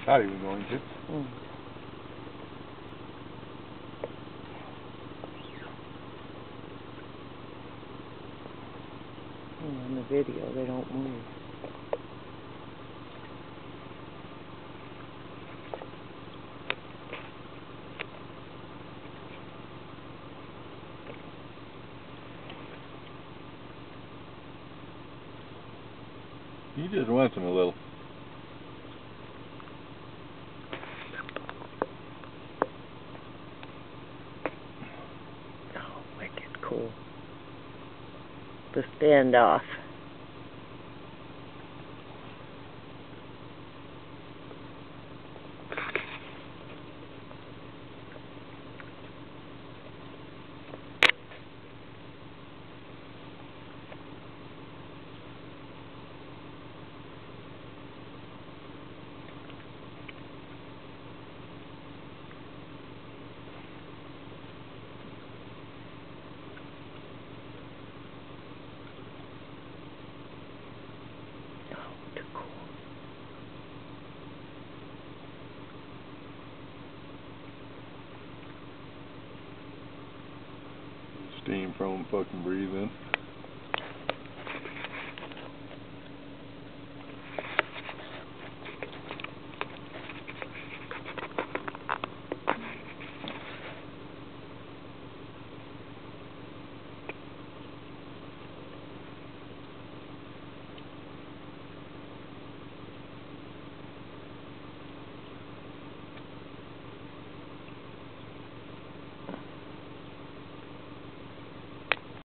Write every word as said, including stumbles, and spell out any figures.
Thought he was going to. Mm. Oh, in the video, they don't move. He just wants him a little. Oh, wicked cool. The standoff. Steam from fucking breathing.